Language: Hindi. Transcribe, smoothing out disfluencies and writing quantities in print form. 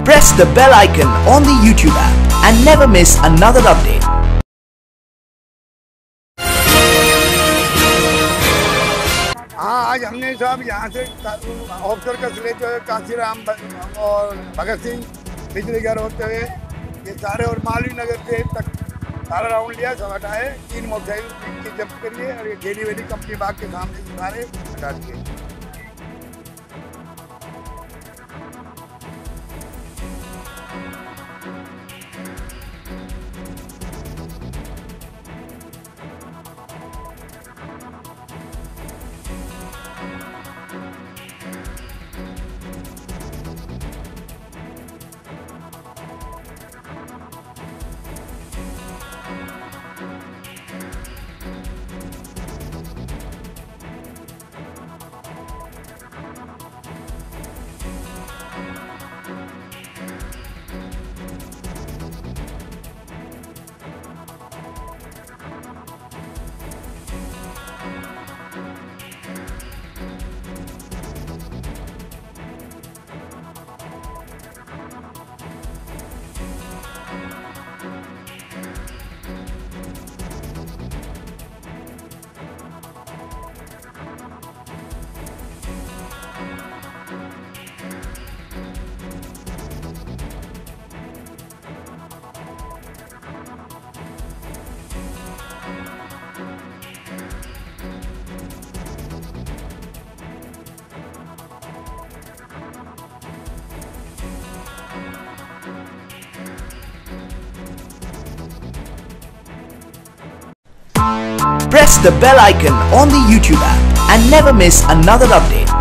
Press the bell icon on the YouTube app and never miss another update. हाँ, आज हमने साहब यहाँ से ऑफिसर का सिले जो है काशीराम और भगत सिंह बिजली घर होते हुए ये सारे और मालवीय नगर से तक सारा राउंड लिया, सब हटाए। 3 मोटरसाइकिल की जब्त करिए और ये डेली वेली कंपनी बाग के सामने से सारे हटा दिए। Press the bell icon on the YouTube app and never miss another update.